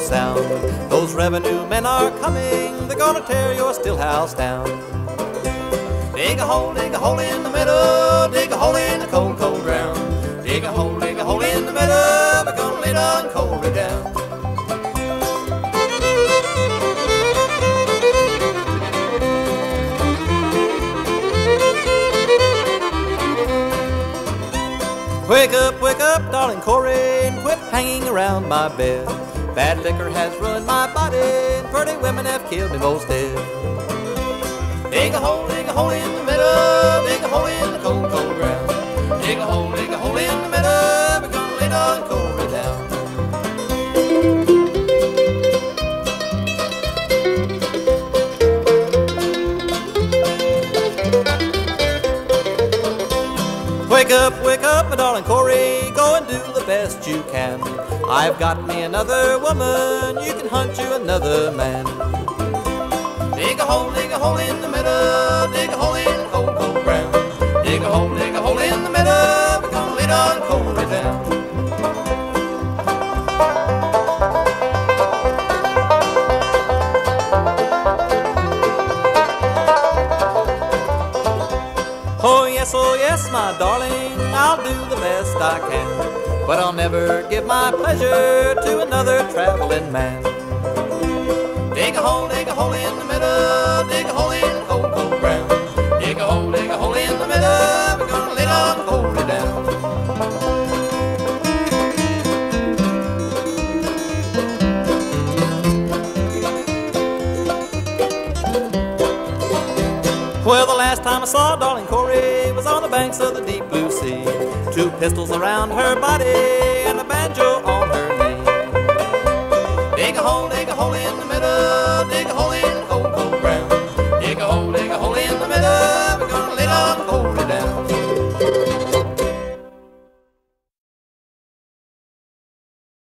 sound. Those revenue men are coming, they're gonna tear your still house down. Dig a hole in the middle, dig a hole in the cold, cold ground. Dig a hole in the middle, we're gonna lay Darlin Corey down. Wake up, Darlin Corey, and quit hanging around my bed. Bad liquor has ruined my body, and pretty women have killed me most dead. Dig a hole in the middle, dig a hole in the cold, cold ground. Dig a hole in the middle, we're gonna lay Darlin Corey down. Wake up, my Darlin Corey, go and do the best you can. I've got me another woman, you can hunt you another man. Dig a hole in the middle, dig a hole in the cold, cold ground. Dig a hole in the middle, we're gonna lay Darlin Corey down. Oh yes, my darling, I'll do the best I can, but I'll never give my pleasure to another traveling man. Dig a hole in the middle, dig a hole in the cold, cold ground. Dig a hole in the middle, we're gonna lay Darlin Corey down. Well, the last time I saw Darlin Corey was on the banks of the deep blue sea. 2 pistols around her body and a banjo on her knee. Dig a hole in the middle,